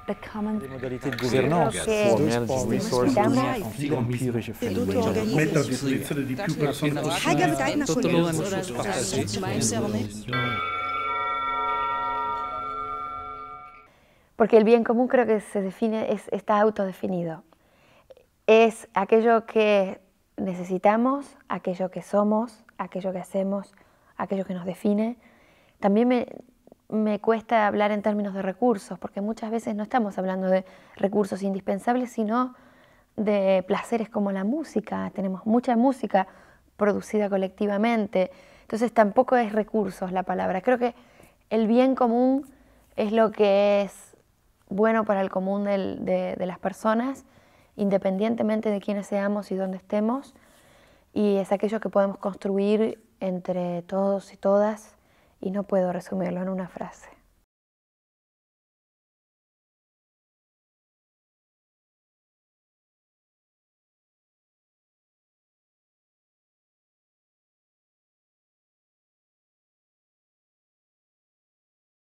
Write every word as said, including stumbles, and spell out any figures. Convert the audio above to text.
the common Des modalités de gouvernance che pour manage resources necessitamos empiriche Mettere a disposizione di più persone possibile. porque el bien común creo que se define, es, está autodefinido. Es aquello que necesitamos, aquello que somos, aquello que hacemos, aquello que nos define. También me, me cuesta hablar en términos de recursos, porque muchas veces no estamos hablando de recursos indispensables, sino de placeres como la música. Tenemos mucha música producida colectivamente, entonces tampoco es recursos la palabra. Creo que el bien común es lo que es bueno para el común del, de, de las personas, independientemente de quiénes seamos y dónde estemos, y es aquello que podemos construir entre todos y todas, y no puedo resumirlo en una frase.